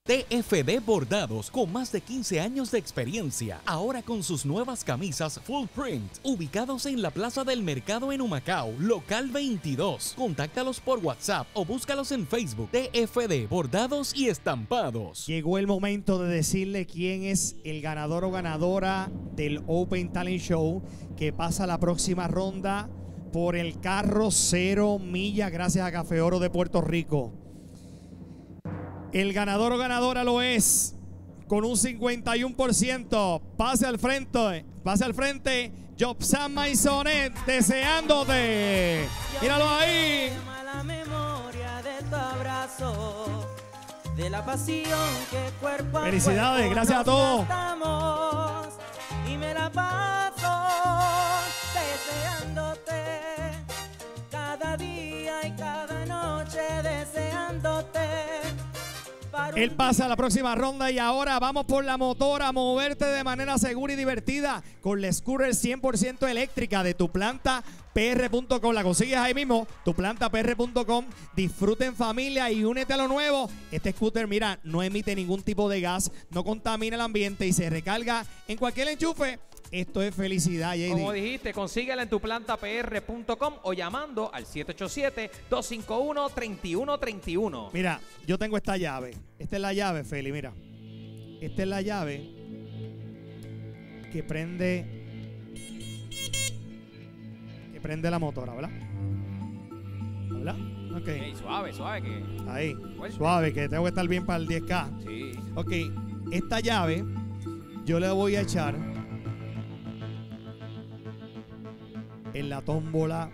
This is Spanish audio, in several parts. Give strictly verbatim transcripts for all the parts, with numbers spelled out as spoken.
T F D Bordados, con más de quince años de experiencia, ahora con sus nuevas camisas full print, ubicados en la Plaza del Mercado en Humacao, local veintidós. Contáctalos por WhatsApp o búscalos en Facebook. T F D Bordados y Estampados. Llegó el momento de decirle quién es el ganador o ganadora del Open Talent Show, que pasa la próxima ronda por el carro cero millas gracias a Café Oro de Puerto Rico. El ganador o ganadora lo es con un cincuenta y uno por ciento. Pase al frente, pase al frente, Jobsan Maisonet, deseándote. Míralo ahí. La memoria de tu abrazo, de la pasión que cuerpo a Felicidades, cuerpo gracias a todos. gastamos, y me la paso deseándote cada día y cada noche, deseándote. Él pasa a la próxima ronda y ahora vamos por la motora, moverte de manera segura y divertida con la scooter cien por ciento eléctrica de tu planta P R punto com. La consigues ahí mismo, tu planta P R punto com. Disfruta en familia y únete a lo nuevo. Este scooter, mira, no emite ningún tipo de gas, no contamina el ambiente y se recarga en cualquier enchufe. Esto es felicidad, J D. Como dijiste, consíguela en tu planta P R punto com o llamando al siete ocho siete, dos cinco uno, tres uno tres uno. Mira, yo tengo esta llave. Esta es la llave, Feli, mira. Esta es la llave que prende que prende la motora, ¿verdad? ¿Verdad? Ok. Hey, suave, suave. Que... Ahí, Fuerte. suave, que tengo que estar bien para el diez K. Sí. Ok, esta llave yo le voy a echar en la tómbola.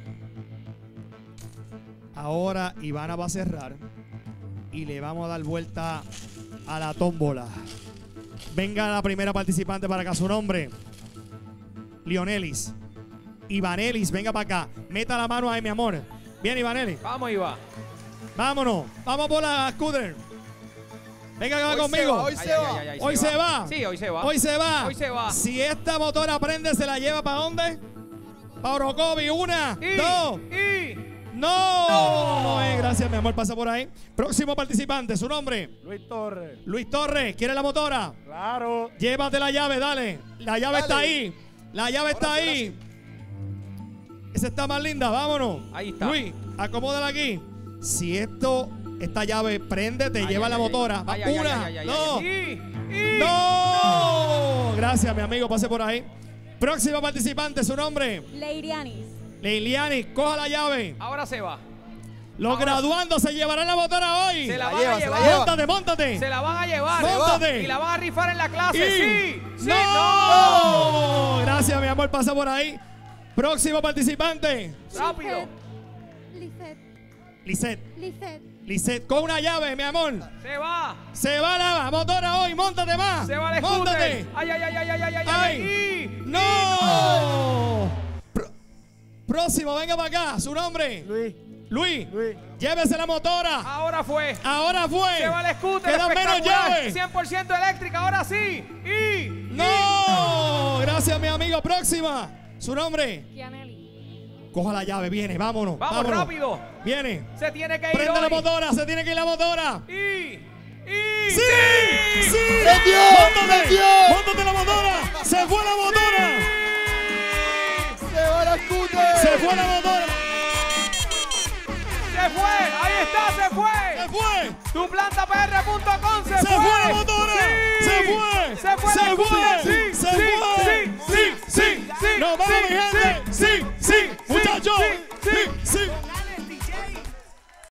Ahora Ivana va a cerrar y le vamos a dar vuelta a la tómbola. Venga la primera participante para acá, su nombre, Lionelis. Ivanelis, venga para acá. Meta la mano ahí, mi amor. Bien, Ivanelis. Vamos, Iva. Vámonos. Vamos por la scooter. Venga acá Hoy conmigo. se va, hoy Ay, se ay, va. ay, ay, Hoy se va. Sí, hoy se va. Hoy se va. Hoy se va. Si esta motora prende, ¿se la lleva para dónde? Para Orocovi. Una, Y, dos. y... No. No. No es. Gracias, mi amor. Pasa por ahí. Próximo participante, su nombre. Luis Torres. Luis Torres. ¿Quiere la motora? Claro. Llévate la llave, dale. La llave Dale. está ahí. La llave está Ahora sí, ahí. Esa está más linda. Vámonos. Ahí está. Luis, acomódala aquí. Si esto, esta llave prende, te Ay, lleva ay, la ay, motora. ay, Va, ay, ay, una. ay, ay, No. ay. Y, y... ¡No! Gracias, mi amigo. Pase por ahí. Próximo participante, su nombre. Leirianis. Leiliani, coja la llave. Ahora se va. Los Ahora- graduandos se llevarán la motora hoy. Se la, la van lleva, a se la llevar. lleva. Móntate, móntate. Se la van a llevar. Móntate. Y la van a rifar en la clase. Y- Sí. Sí. ¡No! Gracias, mi amor. Pasa por ahí. Próximo participante. Rápido. Lisette. Lisette. Lisette. Lisette, con una llave, mi amor. Se va. Se va la motora hoy. Móntate más. Se va el Móntate. scooter. Ay, ay, ay, ay, ay, ay, ay, Ay. ay. Y- ¡No! Pro- Próximo, venga para acá. Su nombre. Luis. Luis. Luis. Llévese la motora. Ahora fue. Ahora fue. Se va el scooter. Quedan menos espectacular. llaves. cien por ciento eléctrica. Ahora sí. Y. ¡No! Gracias, mi amigo. Próxima. Su nombre. Kianelli. Coja la llave. Viene. Vámonos. Vamos vámonos. rápido. Viene. Se tiene que ir. Prende la hoy. motora. Se tiene que ir la motora. Y. Y. ¡Sí! ¡Sí! ¡Prendió! ¡Móntate! ¡Prendió! ¡Móntate la motora! ¡Se fue la motora! Se va la scooter. ¡Se fue la motora! Se fue. Ahí está. Se fue. ¡Se fue! Tu planta P R punto com se, ¡Se fue. fue la motora! Sí. ¡Se fue! Se fue. ¡Se el fue! scooter. Sí, ¡Se sí, fue! Sí, sí, sí, sí. ¡Nos vamos, sí, mi gente!